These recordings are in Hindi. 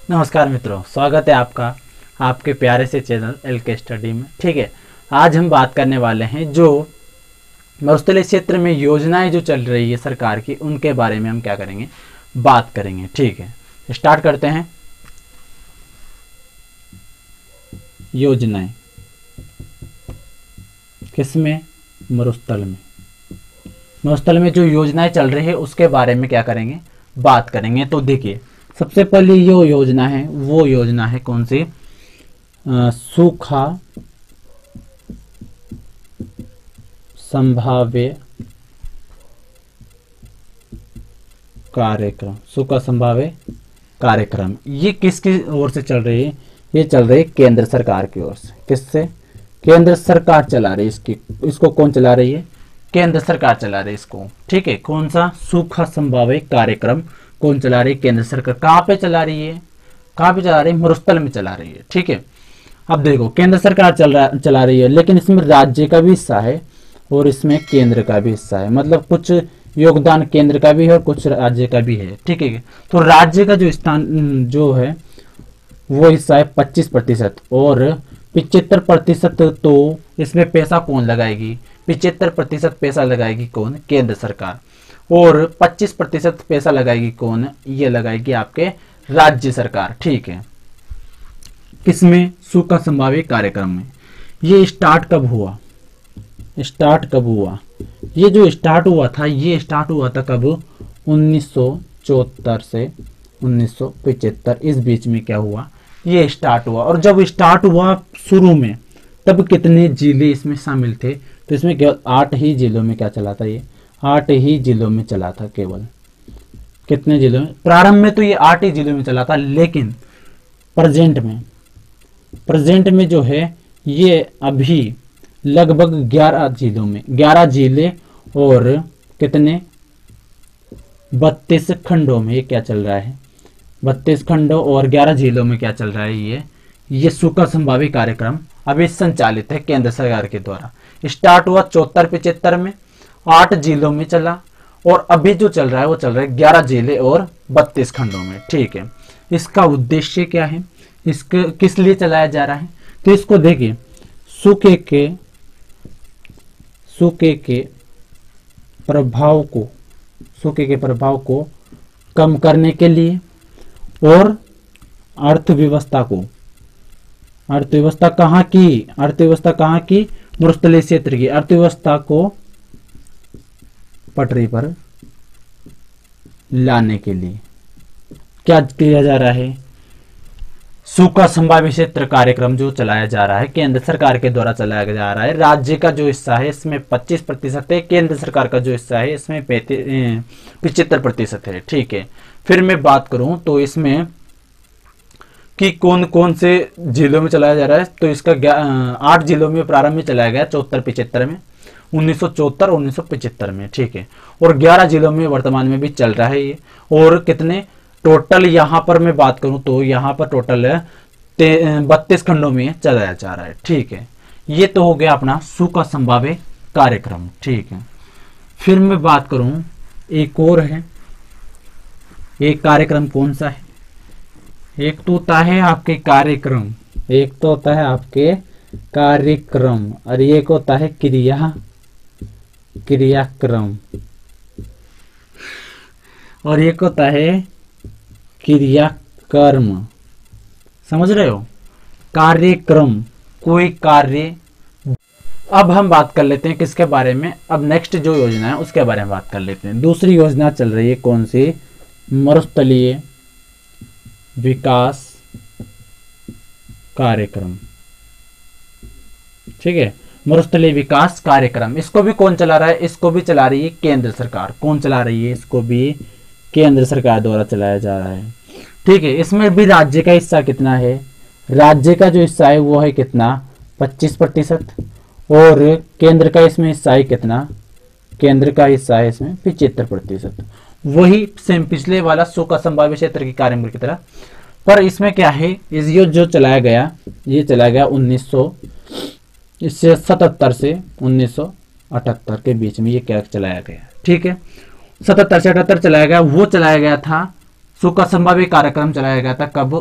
नमस्कार मित्रों, स्वागत है आपका आपके प्यारे से चैनल एलके स्टडी में। ठीक है, आज हम बात करने वाले हैं जो मरुस्थलीय क्षेत्र में योजनाएं जो चल रही है सरकार की, उनके बारे में हम क्या करेंगे, बात करेंगे। ठीक है, स्टार्ट करते हैं। योजनाएं किसमें? मरुस्थल में। मरुस्थल में जो योजनाएं चल रही है उसके बारे में क्या करेंगे, बात करेंगे। तो देखिए, सबसे पहली जो योजना है वो योजना है कौन सी? सूखा संभाव्य कार्यक्रम। सूखा संभाव्य कार्यक्रम ये किसकी ओर से चल रही है? ये चल रही है केंद्र सरकार की ओर से। किससे? केंद्र सरकार चला रही है इसको कौन चला रही है? केंद्र सरकार चला रही है इसको। ठीक है, कौन सा? सूखा संभाव्य कार्यक्रम कौन चला रही है? केंद्र सरकार। कहाँ पे चला रही है? कहाँ पे चला रही है? मरुस्थल में चला रही है। ठीक है, अब देखो, केंद्र सरकार चला रही है, लेकिन इसमें राज्य का भी हिस्सा है और इसमें केंद्र का भी हिस्सा है। मतलब कुछ योगदान केंद्र का भी है और कुछ राज्य का भी है। ठीक है, तो राज्य का जो स्थान जो है वो हिस्सा है 25% और 75% तो इसमें पैसा कौन लगाएगी? 75% पैसा लगाएगी कौन? केंद्र सरकार। और 25% पैसा लगाएगी कौन? ये लगाएगी आपके राज्य सरकार। ठीक है, किसमें? सूखा संभाव्य कार्यक्रम में। ये स्टार्ट कब हुआ? ये जो स्टार्ट हुआ था, ये स्टार्ट हुआ था कब? 1974 से 1975, इस बीच में क्या हुआ? ये स्टार्ट हुआ। और जब स्टार्ट हुआ शुरू में, तब कितने जिले इसमें शामिल थे? तो इसमें केवल 8 ही जिलों में क्या चला था? ये 8 ही जिलों में चला था केवल। कितने जिलों में? प्रारंभ में तो ये 8 ही जिलों में चला था, लेकिन प्रेजेंट में जो है ये अभी लगभग 11 जिलों में, 11 जिले और कितने? 32 खंडों में ये क्या चल रहा है? 32 खंडों और 11 जिलों में क्या चल रहा है? ये सूखा संभाव्य कार्यक्रम अभी संचालित है केंद्र सरकार के द्वारा। स्टार्ट हुआ 74-75 में, 8 जिलों में चला और अभी जो चल रहा है वो चल रहा है 11 जिले और 32 खंडों में। ठीक है, इसका उद्देश्य क्या है? इसके किस लिए चलाया जा रहा है? तो इसको देखिए, सूखे के प्रभाव को कम करने के लिए और अर्थव्यवस्था कहाँ की? मरुस्थलीय क्षेत्र की अर्थव्यवस्था को पटरी पर लाने के लिए क्या किया जा रहा है? सूखा संभाव्य क्षेत्र कार्यक्रम जो चलाया जा रहा है, केंद्र सरकार के द्वारा चलाया जा रहा है। राज्य का जो हिस्सा है इसमें 25% है, केंद्र सरकार का जो हिस्सा है इसमें 75% है। ठीक है, फिर मैं बात करूं तो इसमें कि कौन कौन से जिलों में चलाया जा रहा है, तो इसका 8 जिलों में प्रारंभ में चलाया गया 74-75 में, 1974 1975 में। ठीक है, और 11 जिलों में वर्तमान में भी चल रहा है ये। और कितने टोटल यहाँ पर मैं बात करूं तो यहाँ पर टोटल 32 खंडों में चलाया जा रहा है। ठीक है, ये तो हो गया अपना सूखा संभाव्य कार्यक्रम। ठीक है, फिर मैं बात करूं एक और है, एक कार्यक्रम कौन सा है? एक तो होता है आपके कार्यक्रम, और एक होता है क्रियाक्रम, और एक होता है क्रियाकर्म। समझ रहे हो? कार्यक्रम, कोई कार्य। अब हम बात कर लेते हैं किसके बारे में? अब नेक्स्ट जो योजना है उसके बारे में बात कर लेते हैं। दूसरी योजना चल रही है कौन सी? मरुस्थलीय विकास कार्यक्रम। ठीक है, मरुस्थलीय विकास कार्यक्रम, इसको भी कौन चला रहा है? इसको भी चला रही है केंद्र सरकार। कौन चला रही है? इसको भी केंद्र सरकार द्वारा चलाया जा रहा है। ठीक है, इसमें भी राज्य का हिस्सा कितना है? राज्य का जो हिस्सा है वो है कितना? 25% और केंद्र का इसमें हिस्सा है कितना? केंद्र का हिस्सा है इसमें 75%। वही सेम पिछले वाला सूखा संभाव्य क्षेत्र के कार्यक्रम की तरह, पर इसमें क्या है? ये जो चलाया गया, ये चलाया गया 1977 से 1978 के बीच में ये क्या चलाया गया। ठीक है, 77 से 78 चलाया गया। वो चलाया गया था सूखा संभाव्य कार्यक्रम चलाया गया था कब?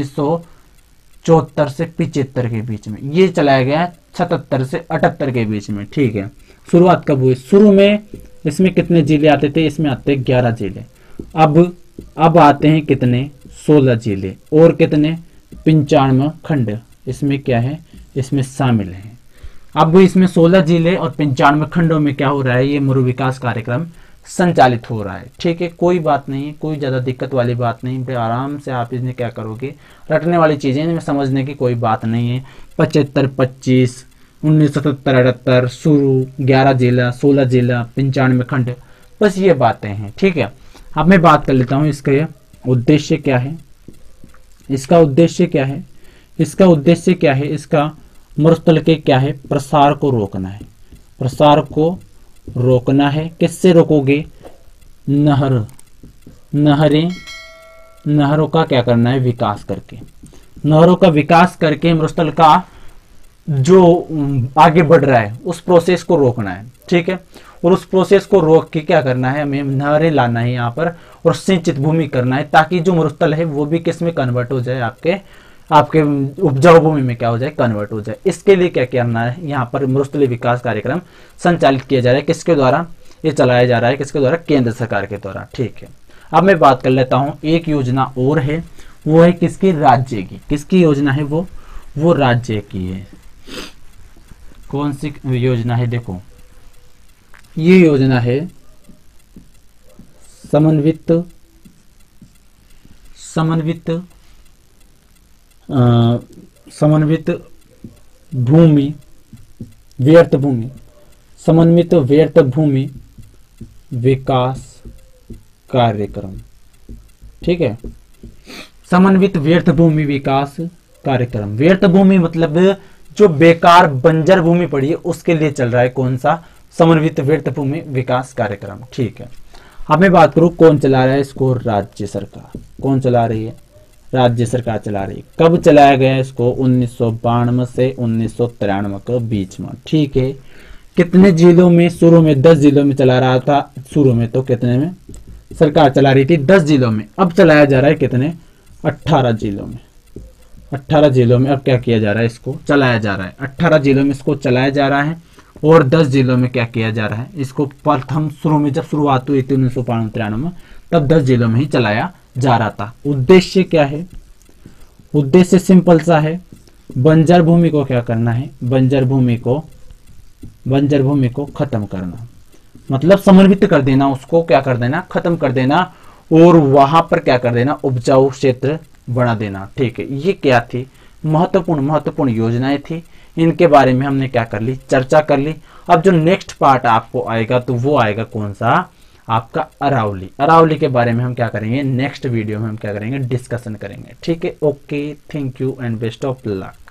1974 से 75 के बीच में। ये चलाया गया 77 से 78 के बीच में। ठीक है, शुरुआत कब हुई? शुरू में इसमें कितने जिले आते थे? इसमें आते 11 जिले। अब आते हैं कितने? 16 जिले और कितने? 95 खंड इसमें क्या है? इसमें शामिल है। अब इसमें 16 जिले और 95 खंडों में क्या हो रहा है? ये मरु विकास कार्यक्रम संचालित हो रहा है। ठीक है, कोई बात नहीं है, कोई ज़्यादा दिक्कत वाली बात नहीं, बड़े आराम से आप इसमें क्या करोगे, रटने वाली चीज़ें इनमें समझने की कोई बात नहीं है। 75, 25, 1977, 78, शुरू, 11 जिला, 16 जिला, 95 खंड, बस ये बातें हैं। ठीक है, अब मैं बात कर लेता हूँ इसका उद्देश्य क्या है। इसका उद्देश्य क्या है? इसका उद्देश्य क्या है? इसका मरुस्थल के क्या है? प्रसार को रोकना है। प्रसार को रोकना है। किससे रोकोगे? नहरों का क्या करना है? विकास करके। नहरों का विकास करके मरुस्थल का जो आगे बढ़ रहा है उस प्रोसेस को रोकना है। ठीक है, और उस प्रोसेस को रोक के क्या करना है? हमें नहरें लाना है यहाँ पर और सिंचित भूमि करना है, ताकि जो मरुस्थल है वो भी किस में कन्वर्ट हो जाए? आपके उपजाऊ भूमि में क्या हो जाए? कन्वर्ट हो जाए। इसके लिए क्या करना है? यहाँ पर मरुस्थलीय विकास कार्यक्रम संचालित किया जा रहा है। किसके द्वारा ये चलाया जा रहा है? किसके द्वारा? केंद्र सरकार के द्वारा। ठीक है, अब मैं बात कर लेता हूँ एक योजना और है, वो है किसकी? राज्य की। किसकी योजना है वो? राज्य की है। कौन सी योजना है? देखो, ये योजना है समन्वित भूमि व्यर्थ भूमि समन्वित व्यर्थ भूमि विकास कार्यक्रम। ठीक है, समन्वित व्यर्थ भूमि विकास कार्यक्रम। व्यर्थ भूमि मतलब जो बेकार बंजर भूमि पड़ी है उसके लिए चल रहा है। कौन सा? समन्वित व्यर्थ भूमि विकास कार्यक्रम। ठीक है, अब मैं बात करूं कौन चला रहा है इसको? राज्य सरकार। कौन चला रही है? राज्य सरकार चला रही है। कब चलाया गया इसको? 1992 से 1993 के बीच में। ठीक है, कितने जिलों में? शुरू में 10 जिलों में चला रहा था। शुरू में तो कितने में सरकार चला रही थी? 10 जिलों में। अब चलाया जा रहा है कितने? 18 जिलों में। 18 जिलों में अब क्या किया जा रहा है? इसको चलाया जा रहा है। 18 जिलों में इसको चलाया जा रहा है और 10 जिलों में क्या किया जा रहा है? इसको प्रथम शुरू में जब शुरुआत हुई थी 1992 में, तब 10 जिलों में ही चलाया जा रहा था। उद्देश्य क्या है? उद्देश्य सिंपल सा है, बंजर भूमि को क्या करना है? बंजर भूमि को खत्म करना, मतलब समन्वित कर देना, उसको क्या कर देना? खत्म कर देना, और वहां पर क्या कर देना? उपजाऊ क्षेत्र बना देना। ठीक है, ये क्या थी? महत्वपूर्ण योजनाएं थी। इनके बारे में हमने क्या कर ली? चर्चा कर ली। अब जो नेक्स्ट पार्ट आपको आएगा तो वो आएगा कौन सा? आपका अरावली। अरावली के बारे में हम क्या करेंगे? नेक्स्ट वीडियो में हम क्या करेंगे? डिस्कशन करेंगे। ठीक है, okay, thank you and best of luck.